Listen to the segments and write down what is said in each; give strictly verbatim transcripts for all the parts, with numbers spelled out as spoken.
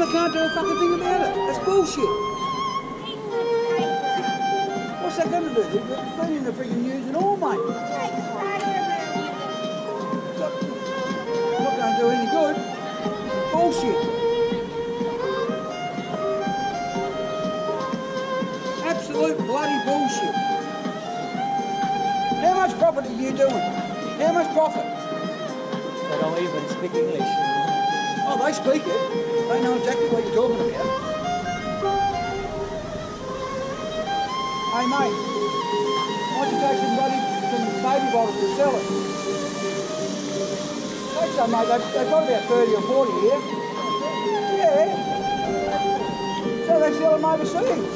they can't do a fucking thing about it. That's bullshit. What's that going to do? They've been in the freaking news and all, mate. Not going to do any good. Bullshit. Absolute bloody bullshit. How much profit are you doing? How much profit? They don't even speak English. Oh, they speak it. They know exactly what you're talking about. Hey, mate. Why don't you take some bloody some baby bottles to sell it? Take some, mate. They've, they've got about thirty or forty here. Yeah. So they sell them overseas.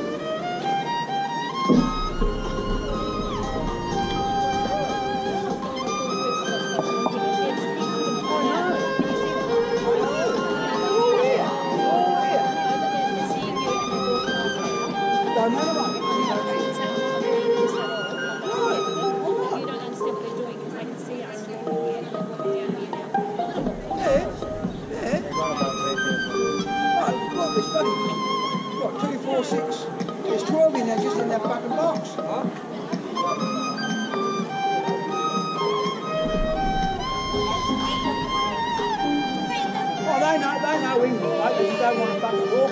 Six. There's twelve in there just in that fucking box. Huh? Oh, they know, they know English, mate, but you don't want to fucking talk.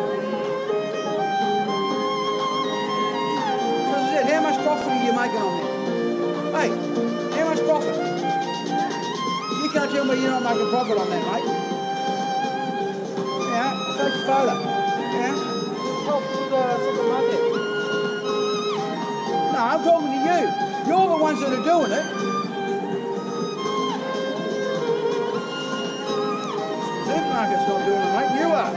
So as I said, how much profit are you making on there? Hey, how much profit? You can't tell me you're not making profit on that, mate. Yeah, take a photo. Yeah. Talk to the supermarket. No, I'm talking to you. You're the ones that are doing it. Supermarket's not doing it, mate. You are.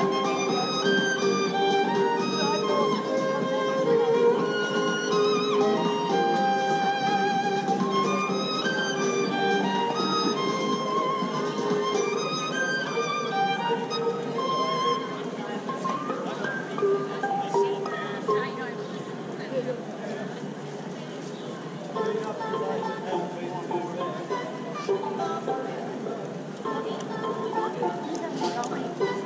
Thank you.